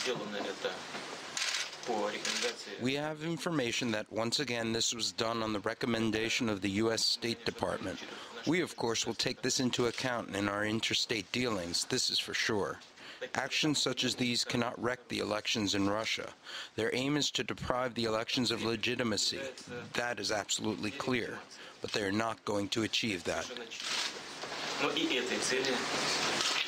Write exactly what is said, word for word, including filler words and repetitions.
We have information that, once again, this was done on the recommendation of the U S State Department. We, of course, will take this into account in our interstate dealings, this is for sure. Actions such as these cannot wreck the elections in Russia. Their aim is to deprive the elections of legitimacy. That is absolutely clear. But they are not going to achieve that.